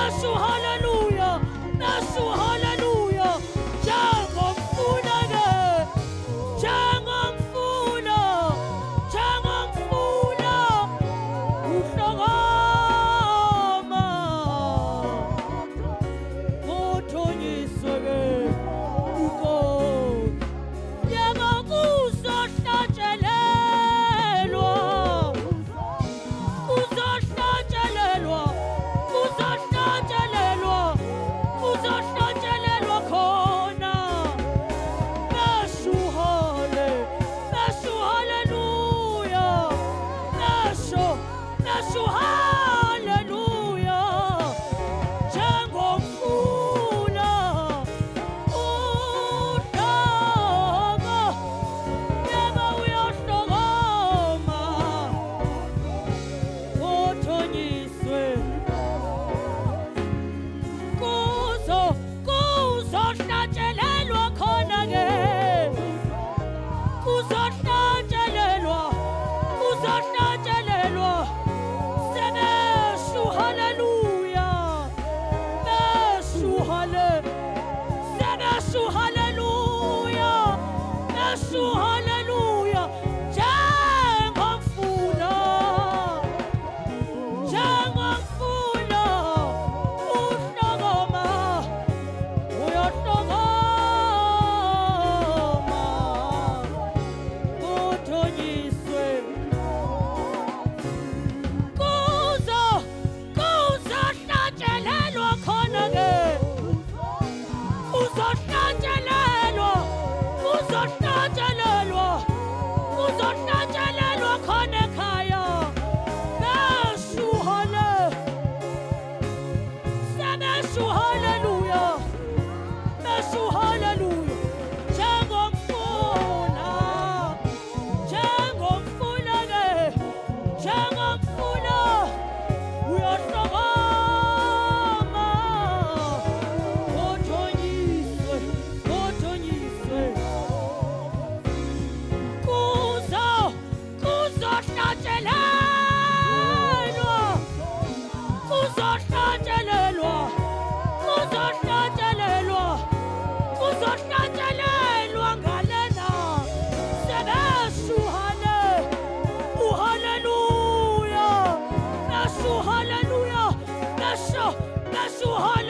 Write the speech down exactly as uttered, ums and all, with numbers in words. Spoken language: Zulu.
nasho haleluya, nasho haleluya. Njengomfula ke, njengomfula, njengomfula uhlokoma, uthonyiswe ke uNkosi. Yebo kuzohlatshelelwa, kuzohlatshelelwa, kuzohlatshelelwa, kuzohlatshelelwa khona. Nasho hale, nasho haleluya, nasho, nasho haleluya. Njengomfula uhlanga, yebo uyahlokoma, uthonyiswe. Kuzo, kuzohlatshelelwa khona ke, kuzohlatshelelwa, kuzohlatshelelwa. Sebeshu haleluya, beshu hale, sebeshu haleluya, beshu haleluya. Njengomfula, njengomfula uhlokoma, uyahlokoma, uthonyiswe. Kuzo, kuzohlatshelelwa khona ke, kuzohlatshelelwa, kuzohlatshelelwa, kuzohlatshelelwa khona ekhaya. Beshu hale, sebeshu haleluya, beshu haleluya. Njengomfula, njengomfula ke, njengomfula uyahlokoma, uthonyiswe, uthonyiswe. Kuzo, kuzohlatshelelwa, kuzohlatshelelwa, kuzohlatshelelwa, kuzohlatshelelwa ngalena. Sebeshu hale, uhaleluya, nasho haleluya, nasho, nasho haleluya.